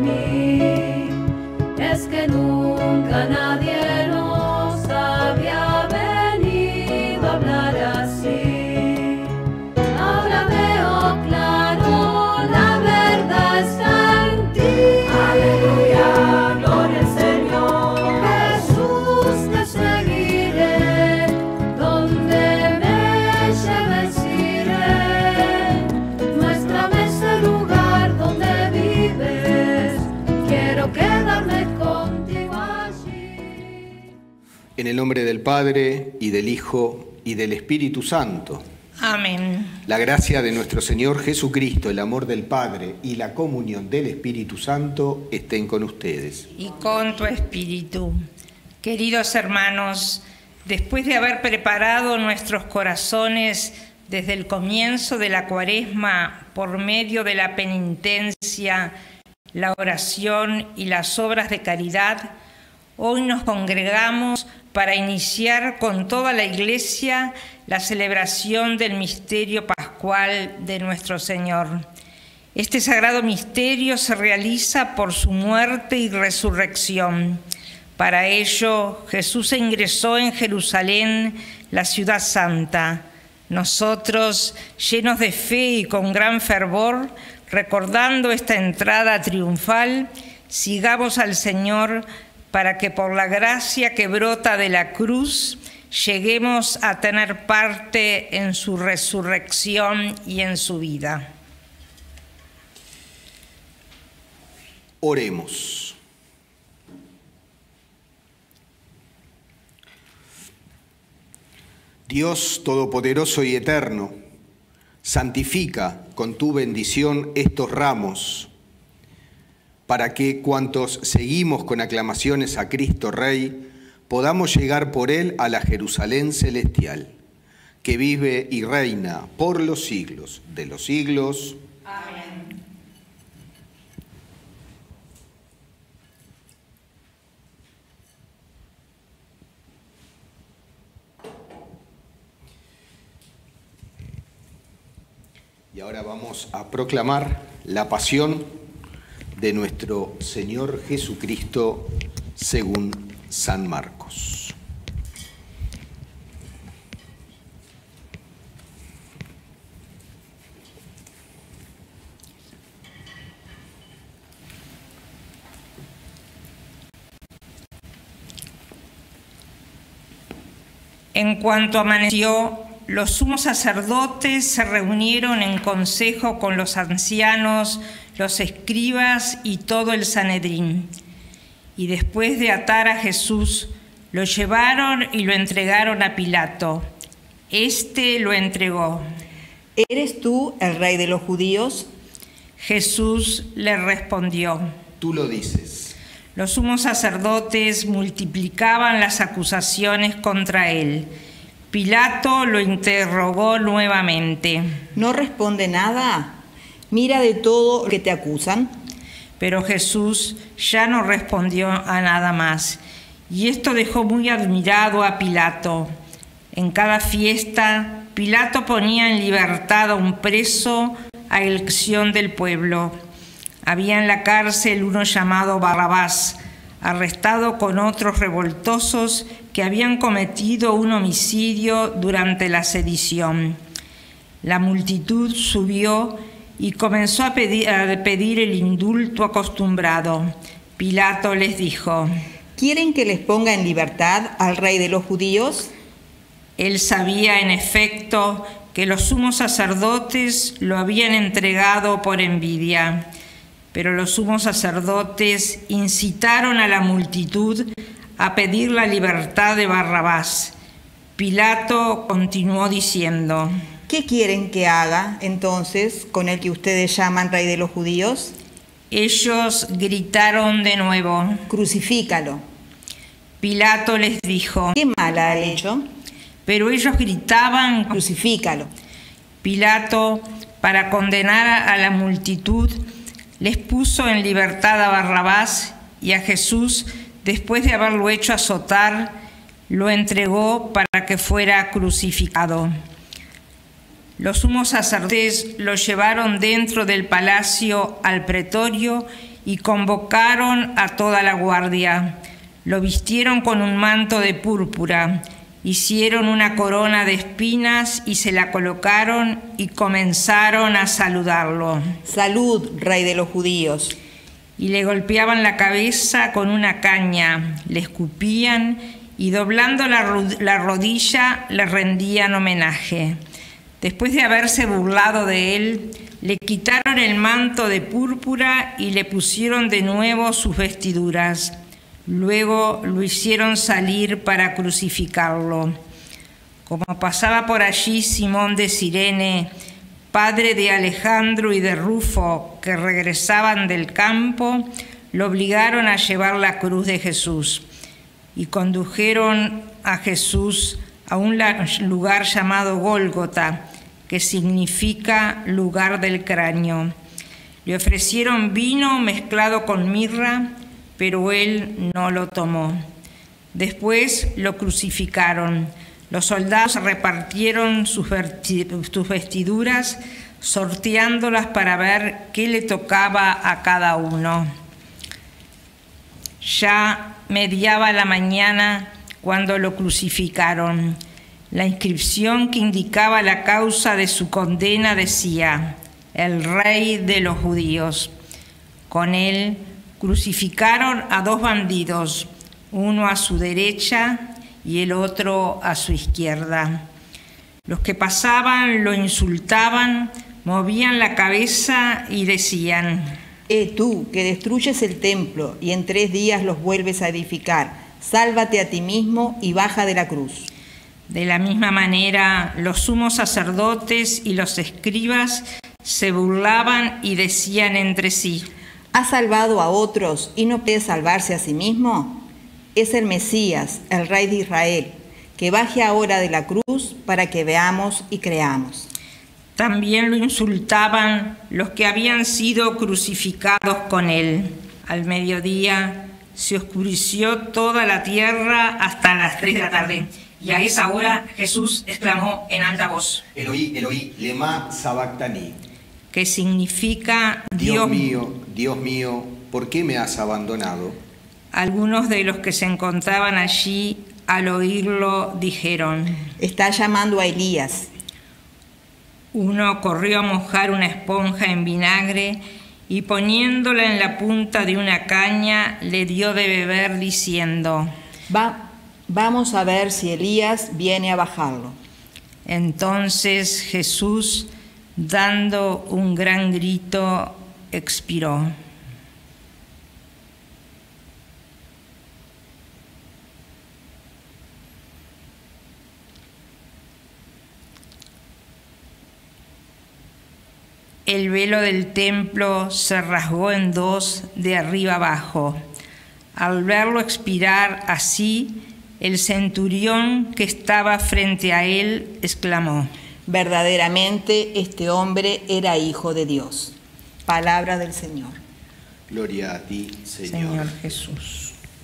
mí. Es que nunca nadie nos había venido a hablar así. Ahora veo claro, la verdad está en ti. Aleluya, gloria al Señor. Jesús, te seguiré, donde me lleves iré. Muéstrame ese lugar donde vives, quiero quedarme contigo allí. En el nombre del Padre, y del Hijo, y del Espíritu Santo. Amén. La gracia de nuestro Señor Jesucristo, el amor del Padre y la comunión del Espíritu Santo estén con ustedes. Y con tu espíritu. Queridos hermanos, después de haber preparado nuestros corazones desde el comienzo de la Cuaresma por medio de la penitencia, la oración y las obras de caridad, hoy nos congregamos para iniciar con toda la Iglesia la celebración del misterio pascual de nuestro Señor. Este sagrado misterio se realiza por su muerte y resurrección. Para ello, Jesús ingresó en Jerusalén, la ciudad santa. Nosotros, llenos de fe y con gran fervor, recordando esta entrada triunfal, sigamos al Señor para que por la gracia que brota de la cruz lleguemos a tener parte en su resurrección y en su vida. Oremos. Dios Todopoderoso y Eterno, santifica con tu bendición estos ramos, para que cuantos seguimos con aclamaciones a Cristo Rey, podamos llegar por Él a la Jerusalén celestial, que vive y reina por los siglos de los siglos. Amén. Y ahora vamos a proclamar la pasión de nuestro Señor Jesucristo según San Marcos. En cuanto amaneció, los sumos sacerdotes se reunieron en consejo con los ancianos, los escribas y todo el Sanedrín. Y después de atar a Jesús, lo llevaron y lo entregaron a Pilato. Este lo entregó. ¿Eres tú el rey de los judíos? Jesús le respondió. Tú lo dices. Los sumos sacerdotes multiplicaban las acusaciones contra él. Pilato lo interrogó nuevamente. ¿No responde nada? Mira de todo lo que te acusan. Pero Jesús ya no respondió a nada más. Y esto dejó muy admirado a Pilato. En cada fiesta, Pilato ponía en libertad a un preso a elección del pueblo. Había en la cárcel uno llamado Barrabás, arrestado con otros revoltosos que habían cometido un homicidio durante la sedición. La multitud subió y comenzó a pedir el indulto acostumbrado. Pilato les dijo: ¿Quieren que les ponga en libertad al rey de los judíos? Él sabía, en efecto, que los sumos sacerdotes lo habían entregado por envidia. Pero los sumos sacerdotes incitaron a la multitud a pedir la libertad de Barrabás. Pilato continuó diciendo: ¿Qué quieren que haga entonces con el que ustedes llaman rey de los judíos? Ellos gritaron de nuevo: Crucifícalo. Pilato les dijo: ¿Qué mal ha hecho? Pero ellos gritaban: Crucifícalo. Pilato, para condenar a la multitud, les puso en libertad a Barrabás, y a Jesús, después de haberlo hecho azotar, lo entregó para que fuera crucificado. Los sumos sacerdotes lo llevaron dentro del palacio al pretorio y convocaron a toda la guardia. Lo vistieron con un manto de púrpura, hicieron una corona de espinas y se la colocaron y comenzaron a saludarlo. Salud, Rey de los judíos. Y le golpeaban la cabeza con una caña, le escupían y doblando la rodilla le rendían homenaje. Después de haberse burlado de él, le quitaron el manto de púrpura y le pusieron de nuevo sus vestiduras. Luego lo hicieron salir para crucificarlo. Como pasaba por allí Simón de Cirene, padre de Alejandro y de Rufo, que regresaban del campo, lo obligaron a llevar la cruz de Jesús y condujeron a Jesús a un lugar llamado Gólgota, que significa lugar del cráneo. Le ofrecieron vino mezclado con mirra, pero él no lo tomó. Después lo crucificaron. Los soldados repartieron sus vestiduras, sorteándolas para ver qué le tocaba a cada uno. Ya mediaba la mañana cuando lo crucificaron. La inscripción que indicaba la causa de su condena decía: el Rey de los judíos. Con él crucificaron a dos bandidos, uno a su derecha y el otro a su izquierda. Los que pasaban lo insultaban, movían la cabeza y decían: Tú, que destruyes el templo y en 3 días los vuelves a edificar, sálvate a ti mismo y baja de la cruz. De la misma manera, los sumos sacerdotes y los escribas se burlaban y decían entre sí: ¿ha salvado a otros y no puede salvarse a sí mismo? Es el Mesías, el Rey de Israel, que baje ahora de la cruz para que veamos y creamos. También lo insultaban los que habían sido crucificados con él. Al mediodía se oscureció toda la tierra hasta las 3 de la tarde. Y a esa hora Jesús exclamó en alta voz: Eloí, Eloí, lema sabactani. Que significa Dios mío, ¿por qué me has abandonado? Algunos de los que se encontraban allí al oírlo dijeron: está llamando a Elías. Uno corrió a mojar una esponja en vinagre y poniéndola en la punta de una caña le dio de beber diciendo: Vamos a ver si Elías viene a bajarlo. Entonces Jesús, dando un gran grito, expiró. El velo del templo se rasgó en 2 de arriba abajo. Al verlo expirar así, el centurión que estaba frente a él exclamó: verdaderamente este hombre era hijo de Dios. Palabra del Señor. Gloria a ti, Señor Jesús.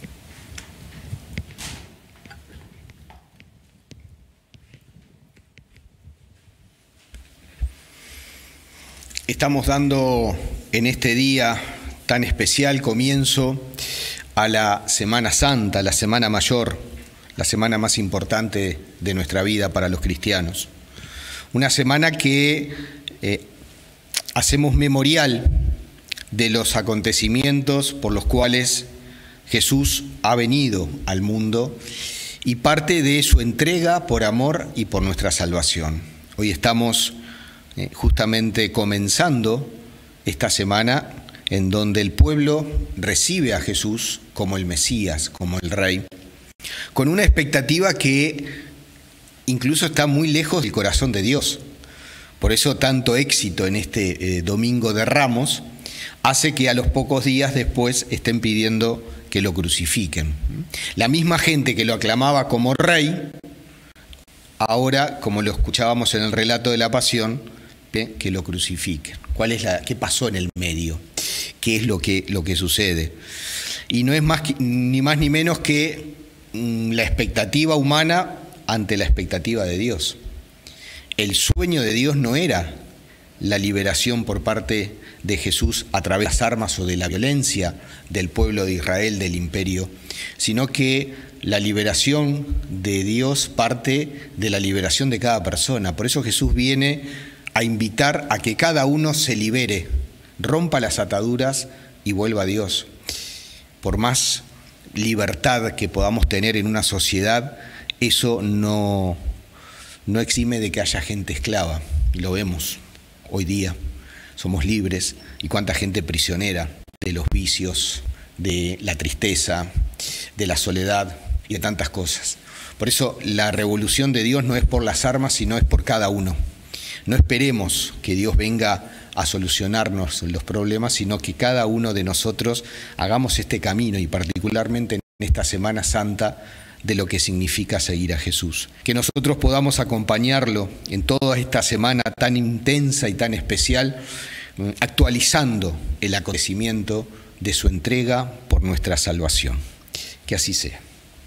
Estamos dando en este día tan especial comienzo a la Semana Santa, la Semana Mayor, la semana más importante de nuestra vida para los cristianos. Una semana que hacemos memorial de los acontecimientos por los cuales Jesús ha venido al mundo y parte de su entrega por amor y por nuestra salvación. Hoy estamos justamente comenzando esta semana en donde el pueblo recibe a Jesús como el Mesías, como el Rey, con una expectativa que incluso está muy lejos del corazón de Dios. Por eso tanto éxito en este Domingo de Ramos hace que a los pocos días después estén pidiendo que lo crucifiquen. La misma gente que lo aclamaba como Rey, ahora, como lo escuchábamos en el relato de la Pasión, que lo crucifiquen. ¿Qué pasó en el medio? ¿Qué es lo que sucede? Y no es ni más ni menos que la expectativa humana ante la expectativa de Dios. El sueño de Dios no era la liberación por parte de Jesús a través de las armas o de la violencia del pueblo de Israel, del imperio, sino que la liberación de Dios parte de la liberación de cada persona. Por eso Jesús viene a invitar a que cada uno se libere, rompa las ataduras y vuelva a Dios. Por más libertad que podamos tener en una sociedad, eso no exime de que haya gente esclava. Lo vemos hoy día. Somos libres y cuánta gente prisionera de los vicios, de la tristeza, de la soledad y de tantas cosas. Por eso la revolución de Dios no es por las armas, sino es por cada uno. No esperemos que Dios venga a solucionarnos los problemas, sino que cada uno de nosotros hagamos este camino, y particularmente en esta Semana Santa, de lo que significa seguir a Jesús. Que nosotros podamos acompañarlo en toda esta semana tan intensa y tan especial, actualizando el acontecimiento de su entrega por nuestra salvación. Que así sea.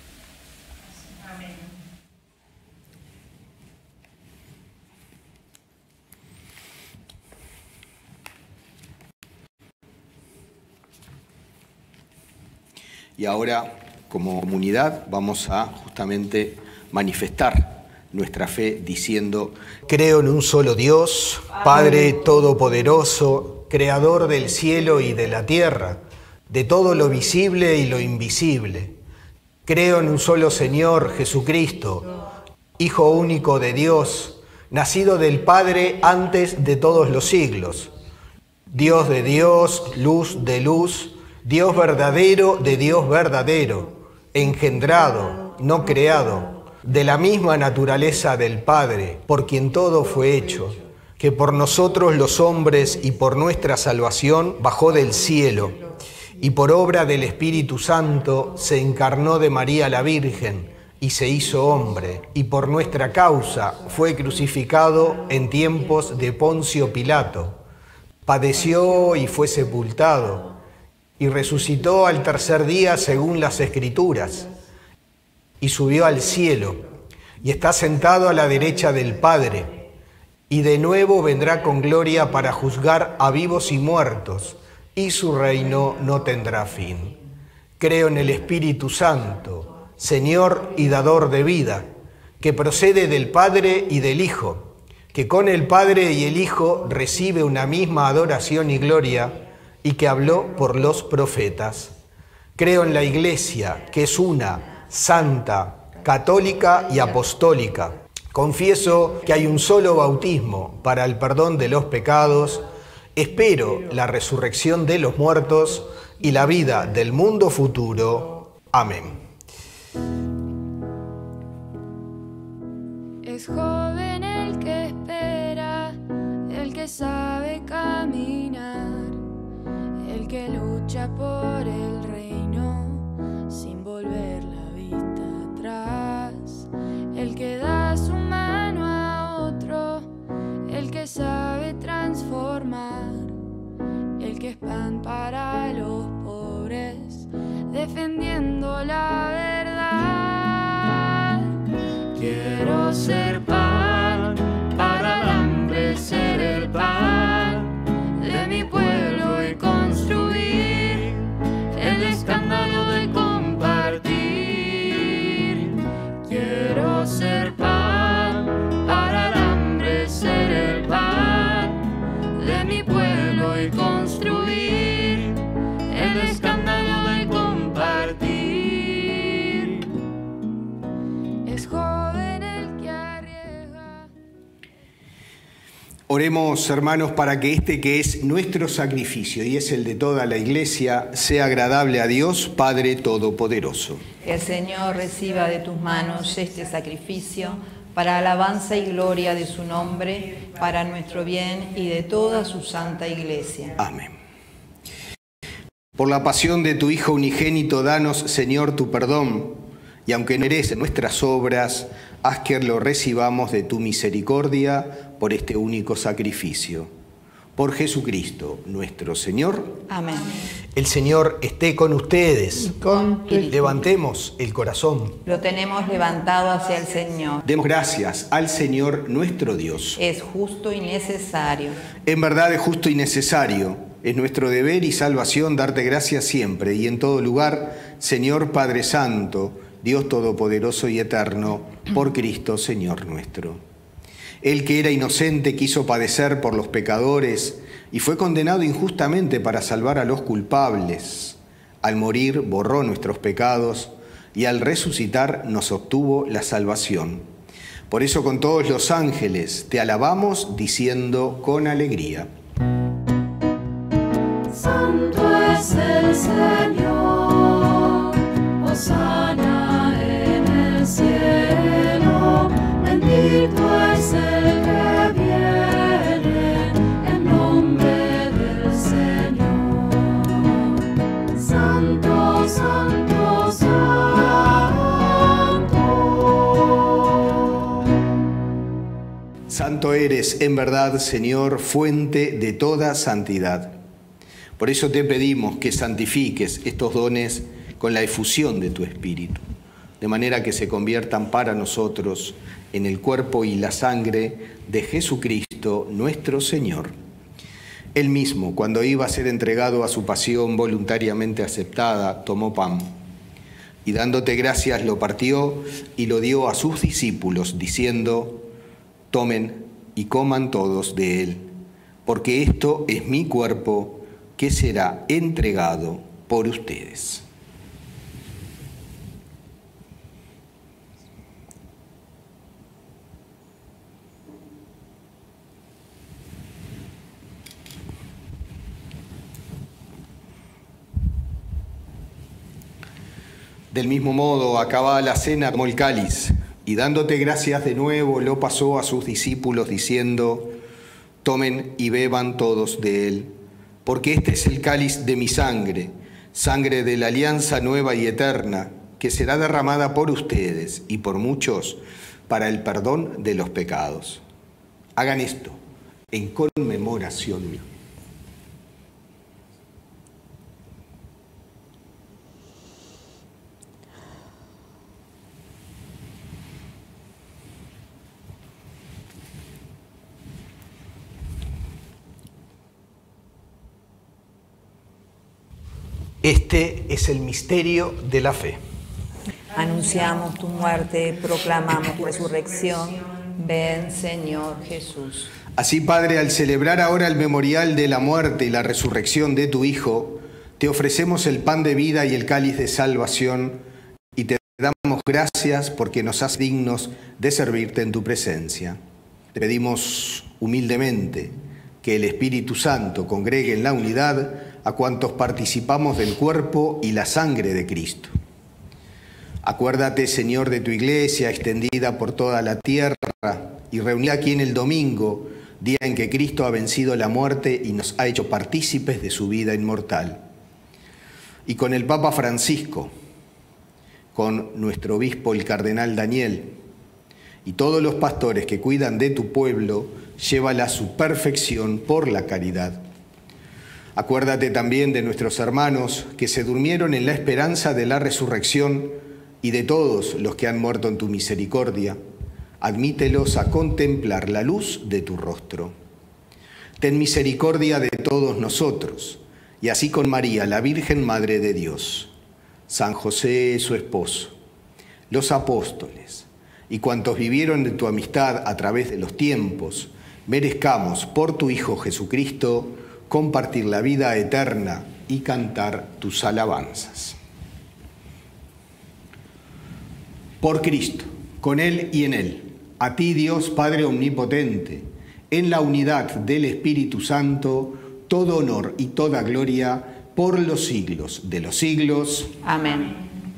Y ahora, como comunidad, vamos a justamente manifestar nuestra fe diciendo: creo en un solo Dios, Padre Todopoderoso, Creador del cielo y de la tierra, de todo lo visible y lo invisible. Creo en un solo Señor, Jesucristo, Hijo único de Dios, nacido del Padre antes de todos los siglos, Dios de Dios, luz de luz, Dios verdadero de Dios verdadero, engendrado, no creado, de la misma naturaleza del Padre, por quien todo fue hecho, que por nosotros los hombres y por nuestra salvación bajó del cielo, y por obra del Espíritu Santo se encarnó de María la Virgen, y se hizo hombre, y por nuestra causa fue crucificado en tiempos de Poncio Pilato, padeció y fue sepultado, y resucitó al tercer día según las Escrituras, y subió al cielo, y está sentado a la derecha del Padre, y de nuevo vendrá con gloria para juzgar a vivos y muertos, y su reino no tendrá fin. Creo en el Espíritu Santo, Señor y dador de vida, que procede del Padre y del Hijo, que con el Padre y el Hijo recibe una misma adoración y gloria, y que habló por los profetas. Creo en la Iglesia, que es una, santa, católica y apostólica. Confieso que hay un solo bautismo para el perdón de los pecados. Espero la resurrección de los muertos y la vida del mundo futuro. Amén. Es joven el que espera, el que sabe caminar, el que lucha por el reino sin volver la vista atrás, el que da su mano a otro, el que sabe transformar, el que es pan para los pobres, defendiendo la verdad. Quiero ser pan para el hambre, ser el pan de mi pueblo y construir el escándalo de compartir. Quiero ser pan para el hambre, ser el pan de mi pueblo y construir el escándalo de compartir. Es joven el que arriesga. Oremos, hermanos, para que este que es nuestro sacrificio y es el de toda la Iglesia sea agradable a Dios, Padre Todopoderoso. Que el Señor reciba de tus manos este sacrificio para alabanza y gloria de su nombre, para nuestro bien y de toda su santa Iglesia. Amén. Por la pasión de tu Hijo unigénito, danos, Señor, tu perdón, y aunque no eres nuestras obras, haz que lo recibamos de tu misericordia por este único sacrificio. por Jesucristo nuestro Señor. Amén. El Señor esté con ustedes. Con tu espíritu. Levantemos el corazón. Lo tenemos levantado hacia el Señor. Demos gracias al Señor nuestro Dios. Es justo y necesario. En verdad es justo y necesario. Es nuestro deber y salvación darte gracias siempre y en todo lugar, Señor Padre Santo, Dios Todopoderoso y Eterno, por Cristo Señor nuestro. Él que era inocente quiso padecer por los pecadores y fue condenado injustamente para salvar a los culpables. Al morir borró nuestros pecados y al resucitar nos obtuvo la salvación. Por eso con todos los ángeles te alabamos diciendo con alegría. Santo es el Señor, hosana en el cielo, bendito es el que viene en nombre del Señor. Santo, santo, santo. Santo eres, en verdad, Señor, fuente de toda santidad. Por eso te pedimos que santifiques estos dones con la efusión de tu Espíritu, de manera que se conviertan para nosotros en el cuerpo y la sangre de Jesucristo nuestro Señor. Él mismo, cuando iba a ser entregado a su pasión voluntariamente aceptada, tomó pan y dándote gracias lo partió y lo dio a sus discípulos, diciendo: tomen y coman todos de él, porque esto es mi cuerpo que será entregado por ustedes. Del mismo modo, acabada la cena, tomó el cáliz y dándote gracias de nuevo, lo pasó a sus discípulos diciendo: tomen y beban todos de él, porque este es el cáliz de mi sangre, sangre de la alianza nueva y eterna, que será derramada por ustedes y por muchos para el perdón de los pecados. Hagan esto en conmemoración mía. Este es el misterio de la fe. Anunciamos tu muerte, proclamamos tu resurrección. Ven, Señor Jesús. Así, Padre, al celebrar ahora el memorial de la muerte y la resurrección de tu Hijo, te ofrecemos el pan de vida y el cáliz de salvación y te damos gracias porque nos haces dignos de servirte en tu presencia. Te pedimos humildemente que el Espíritu Santo congregue en la unidad a cuantos participamos del cuerpo y la sangre de Cristo. Acuérdate, Señor, de tu iglesia extendida por toda la tierra y reunida aquí en el domingo, día en que Cristo ha vencido la muerte y nos ha hecho partícipes de su vida inmortal. Y con el Papa Francisco, con nuestro obispo el cardenal Daniel y todos los pastores que cuidan de tu pueblo, llévala a su perfección por la caridad. Acuérdate también de nuestros hermanos que se durmieron en la esperanza de la resurrección y de todos los que han muerto en tu misericordia. Admítelos a contemplar la luz de tu rostro. Ten misericordia de todos nosotros, y así con María, la Virgen Madre de Dios, San José, su esposo, los apóstoles y cuantos vivieron de tu amistad a través de los tiempos, merezcamos por tu Hijo Jesucristo compartir la vida eterna y cantar tus alabanzas. Por Cristo, con Él y en Él, a ti Dios Padre Omnipotente, en la unidad del Espíritu Santo, todo honor y toda gloria por los siglos de los siglos. Amén.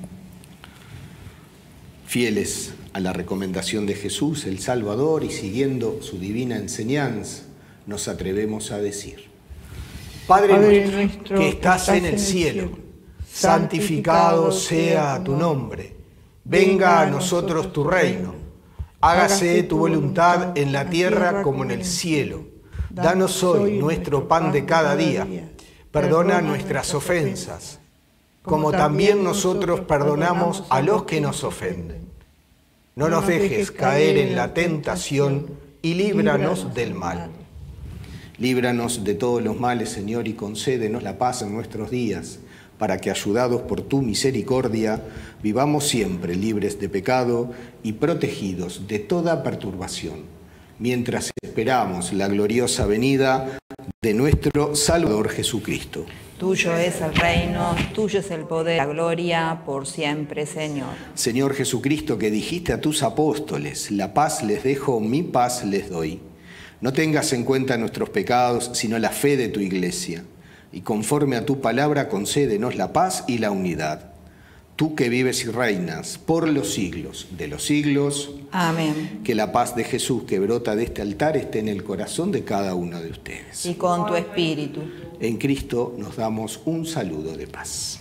Fieles a la recomendación de Jesús, el Salvador, y siguiendo su divina enseñanza, nos atrevemos a decir: Padre nuestro que estás en el cielo, santificado sea tu nombre. Venga a nosotros tu reino. Hágase tu voluntad en la tierra como en el cielo. Danos hoy nuestro pan de cada día. Perdona nuestras ofensas, como también nosotros perdonamos a los que nos ofenden. No nos dejes caer en la tentación y líbranos del mal. Líbranos de todos los males, Señor, y concédenos la paz en nuestros días, para que, ayudados por tu misericordia, vivamos siempre libres de pecado y protegidos de toda perturbación, mientras esperamos la gloriosa venida de nuestro Salvador Jesucristo. Tuyo es el reino, tuyo es el poder, la gloria, por siempre, Señor. Señor Jesucristo, que dijiste a tus apóstoles, la paz les dejo, mi paz les doy. No tengas en cuenta nuestros pecados, sino la fe de tu Iglesia. Y conforme a tu palabra, concédenos la paz y la unidad. Tú que vives y reinas por los siglos de los siglos. Amén. Que la paz de Jesús que brota de este altar esté en el corazón de cada uno de ustedes. Y con tu espíritu. En Cristo nos damos un saludo de paz.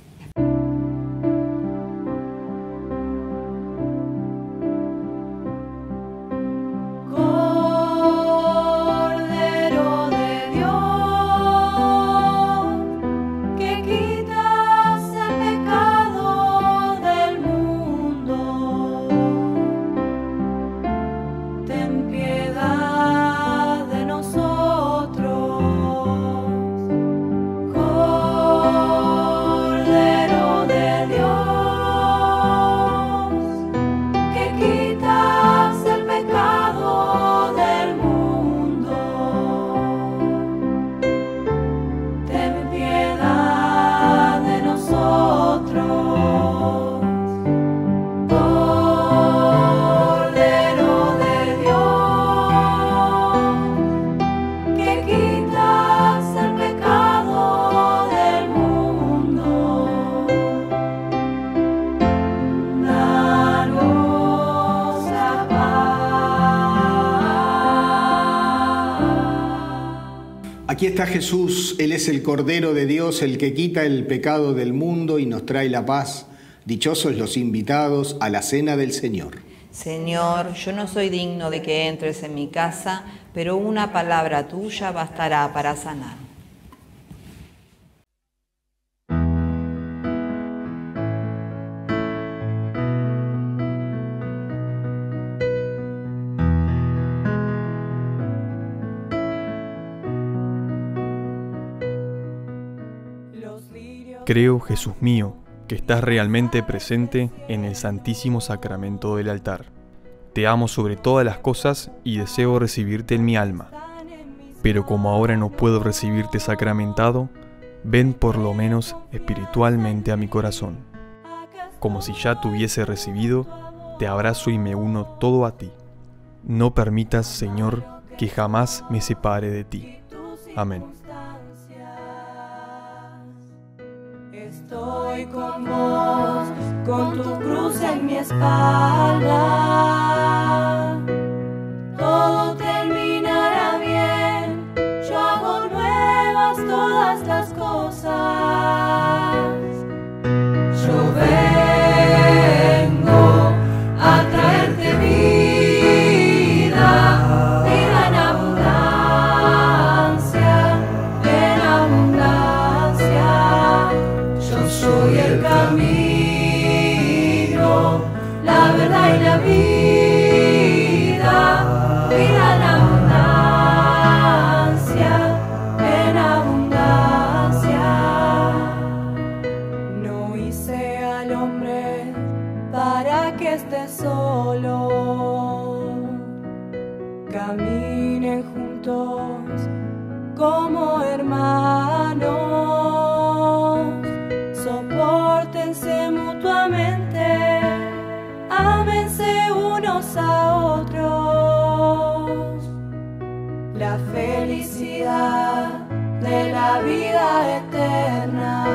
Aquí está Jesús, Él es el Cordero de Dios, el que quita el pecado del mundo y nos trae la paz. Dichosos los invitados a la cena del Señor. Señor, yo no soy digno de que entres en mi casa, pero una palabra tuya bastará para sanar. Creo, Jesús mío, que estás realmente presente en el Santísimo Sacramento del altar. Te amo sobre todas las cosas y deseo recibirte en mi alma. Pero como ahora no puedo recibirte sacramentado, ven por lo menos espiritualmente a mi corazón. Como si ya te hubiese recibido, te abrazo y me uno todo a ti. No permitas, Señor, que jamás me separe de ti. Amén. Estoy con vos, con tu cruz en mi espalda. Todo terminará bien, yo hago nuevas todas las cosas. Yo vengo a traerte vida, vida en abundancia, en abundancia. Yo soy el camino, la verdad y la vida, vida en abundancia, en abundancia. No hice al hombre para que esté solo, caminen juntos como hermanos, sopórtense mutuamente, ámense unos a otros. La felicidad de la vida eterna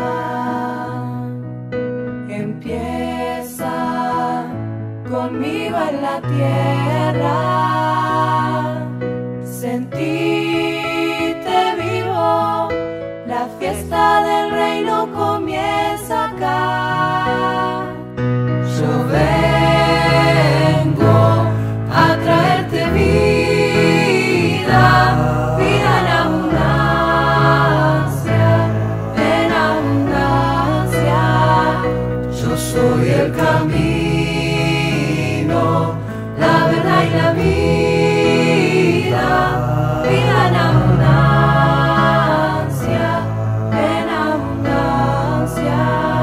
empieza conmigo en la tierra. Sentite vivo, la fiesta del reino comienza acá. Yo vengo a traerte vida, vida el camino, la verdad y la vida, vida en abundancia, en abundancia.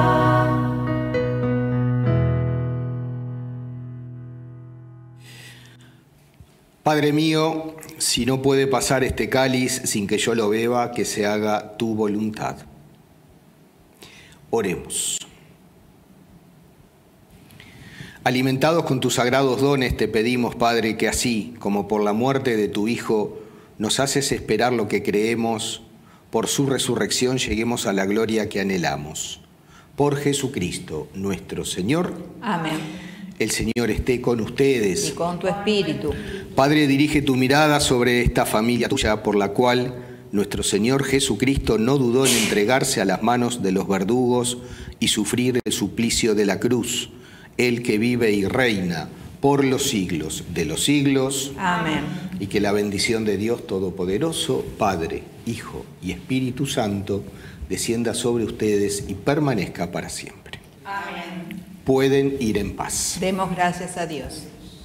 Padre mío, si no puede pasar este cáliz sin que yo lo beba, que se haga tu voluntad. Oremos. Alimentados con tus sagrados dones, te pedimos, Padre, que así como por la muerte de tu Hijo nos haces esperar lo que creemos, por su resurrección lleguemos a la gloria que anhelamos. Por Jesucristo, nuestro Señor. Amén. El Señor esté con ustedes. Y con tu espíritu. Padre, dirige tu mirada sobre esta familia tuya, por la cual nuestro Señor Jesucristo no dudó en entregarse a las manos de los verdugos y sufrir el suplicio de la cruz, Él que vive y reina por los siglos de los siglos. Amén. Y que la bendición de Dios Todopoderoso, Padre, Hijo y Espíritu Santo, descienda sobre ustedes y permanezca para siempre. Amén. Pueden ir en paz. Demos gracias a Dios.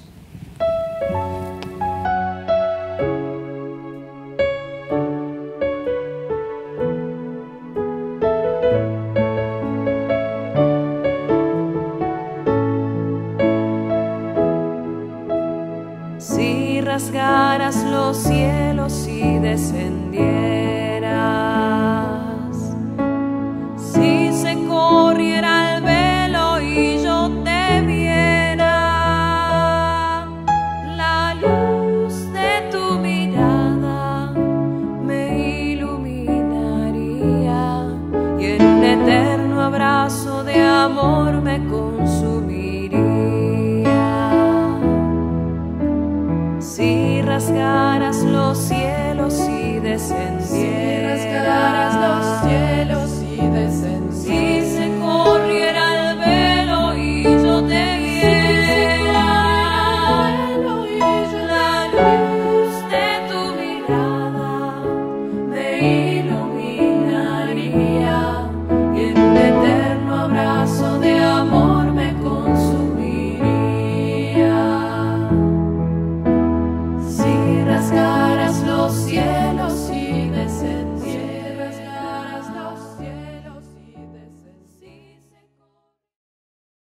Si rasgaras los cielos y descendieras, si se corriera el velo y yo te viera, la luz de tu mirada me iluminaría y en un eterno abrazo de amor me consumiría. Si rasgaras los cielos y descendieras,